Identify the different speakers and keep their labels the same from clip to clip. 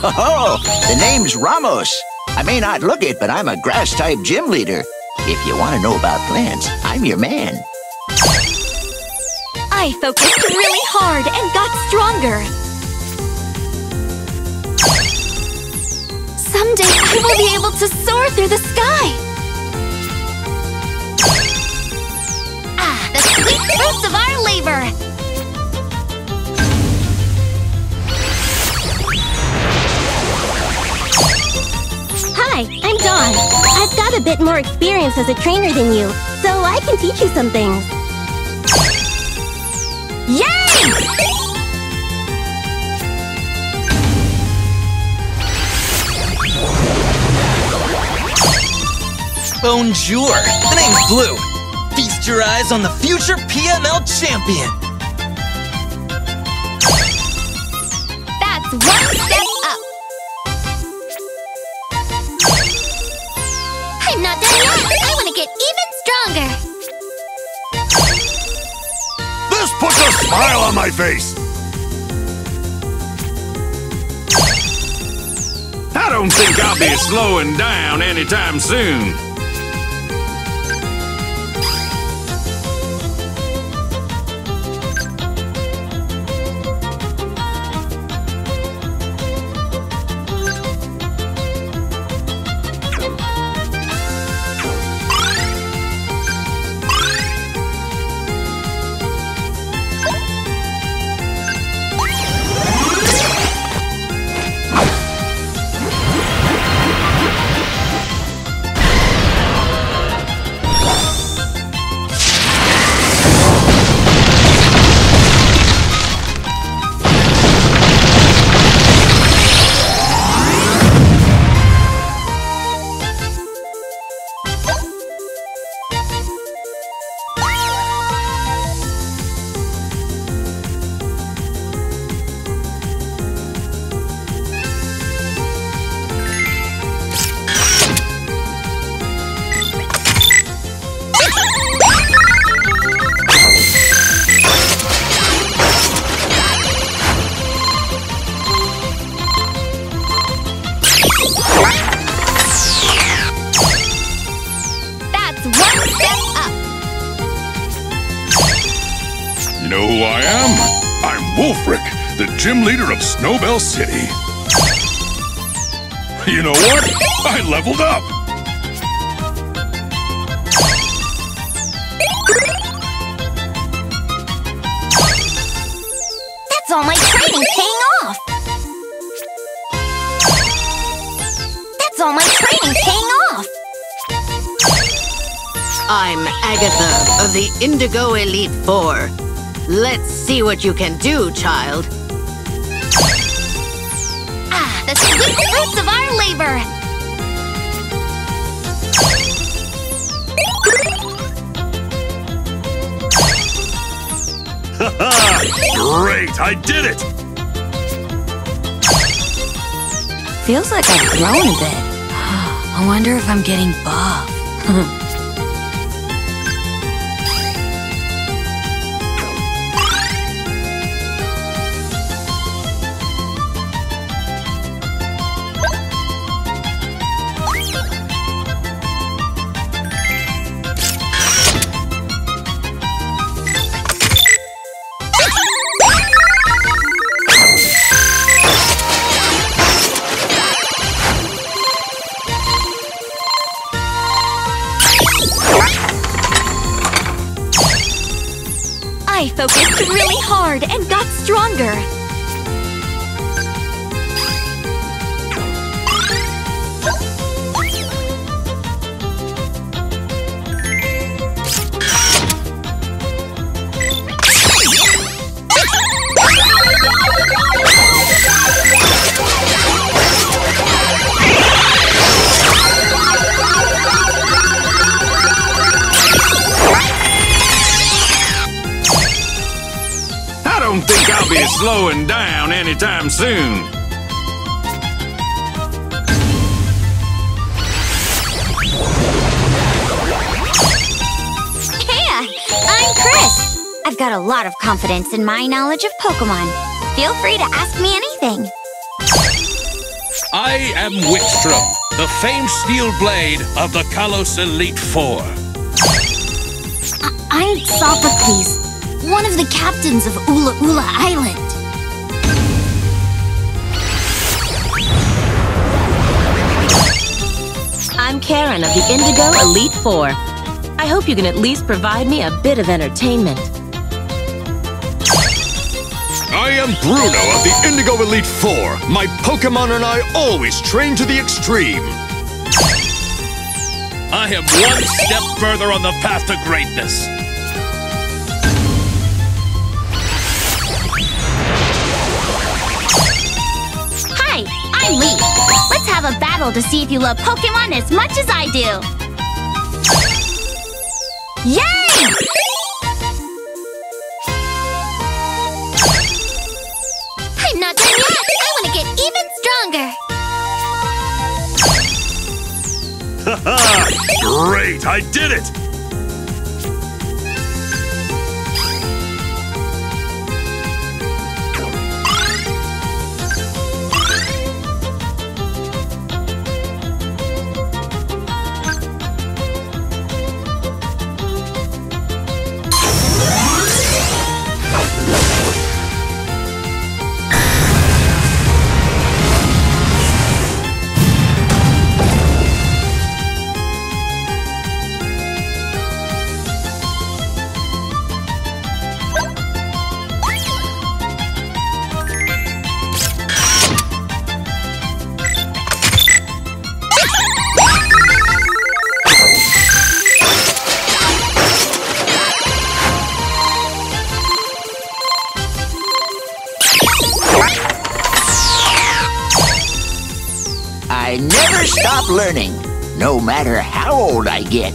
Speaker 1: Oh, the name's Ramos. I may not look it, but I'm a grass-type gym leader. If you want to know about plants, I'm your man.
Speaker 2: I focused really hard and got stronger. Someday I will be able to soar through the sky. The sweet fruits of our labor.
Speaker 3: Hi, I'm Dawn. I've got a bit more experience as a trainer than you, so I can teach you some things.
Speaker 2: Yay!
Speaker 4: Bonjour! The name's Blue. Feast your eyes on the future PML champion.
Speaker 2: That's one step up. I'm not done yet. I want to get even stronger.
Speaker 5: This puts a smile on my face! I don't think I'll be slowing down anytime soon. You know who I am? I'm Wolfric, the gym leader of Snowbell City. You know what? I leveled up!
Speaker 2: That's all my training paying off! That's all my training paying off!
Speaker 6: I'm Agatha of the Indigo Elite Four. Let's see what you can do, child.
Speaker 2: The sweet fruits of our labor!
Speaker 5: Great! I did it!
Speaker 6: Feels like I've grown a bit. I wonder if I'm getting buff.
Speaker 2: I focused really hard and got stronger.
Speaker 5: I don't think I'll be slowing down anytime soon.
Speaker 2: Hey, I'm Chris. I've got a lot of confidence in my knowledge of Pokémon. Feel free to ask me anything.
Speaker 5: I am Wickstrom, the famed steel blade of the Kalos Elite Four.
Speaker 2: I'm Sophocles, one of the captains of Ula Ula Island.
Speaker 7: I'm Karen of the Indigo Elite Four. I hope you can at least provide me a bit of entertainment.
Speaker 8: I am Bruno of the Indigo Elite Four. My Pokémon and I always train to the extreme.
Speaker 5: I am one step further on the path to greatness.
Speaker 2: Hi, I'm Lee. Let's have a battle to see if you love Pokémon as much as I do. Yay! I'm not done yet. I want to get even stronger.
Speaker 5: Great, I did it!
Speaker 1: I never stop learning, no matter how old I get.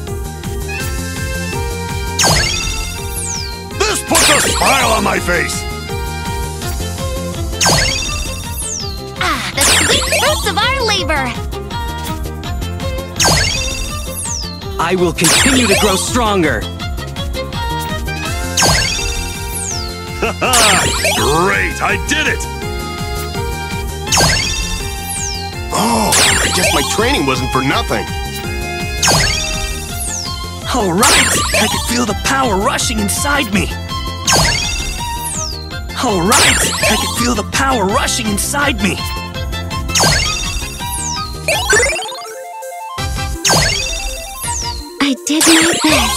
Speaker 8: This puts a smile on my face.
Speaker 2: Ah, the sweet fruits of our labor.
Speaker 4: I will continue to grow stronger.
Speaker 5: Great, I did it!
Speaker 8: Oh, I guess my training wasn't for nothing.
Speaker 4: All right, I can feel the power rushing inside me. All right, I can feel the power rushing inside me.
Speaker 2: I did my best.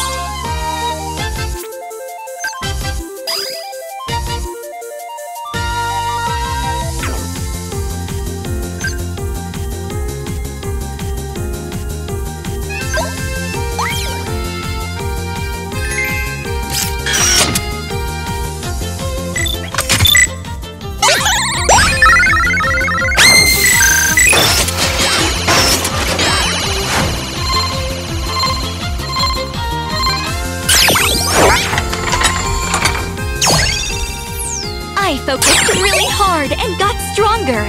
Speaker 2: I focused really hard and got stronger.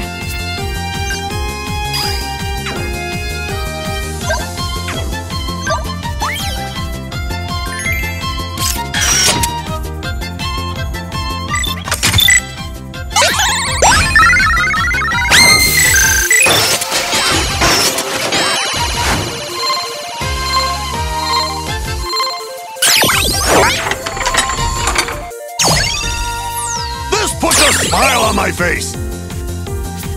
Speaker 8: This puts a smile on my face.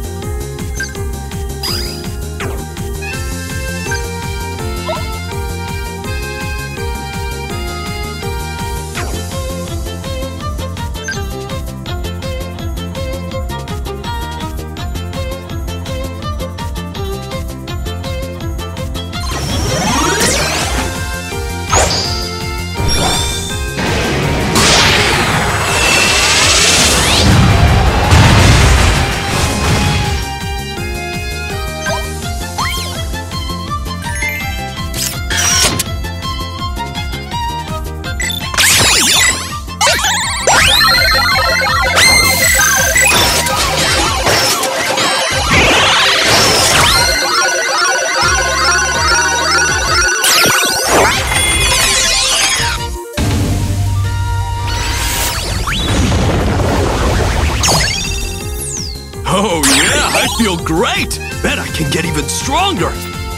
Speaker 9: I feel great! Bet I can get even stronger!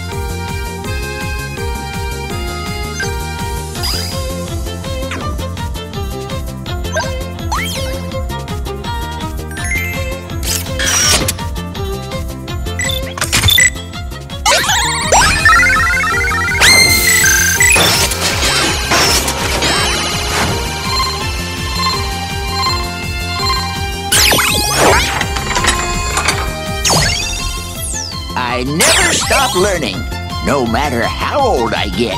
Speaker 1: I never stop learning, no matter how old I get.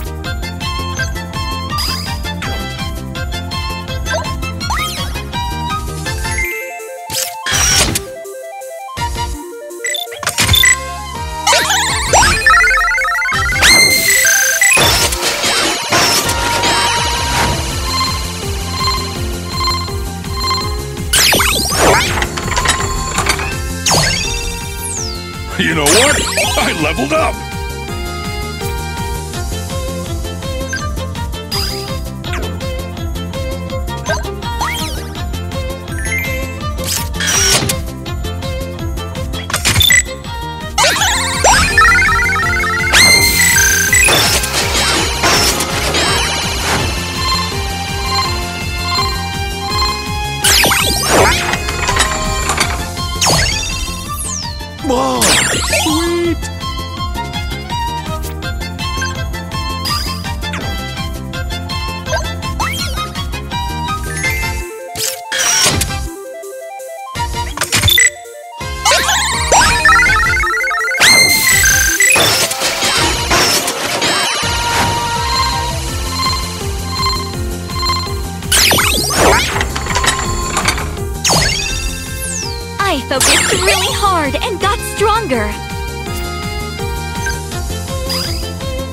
Speaker 5: You know what? I leveled up!
Speaker 9: Whoa! Sweet!
Speaker 2: I focused really hard and got stronger.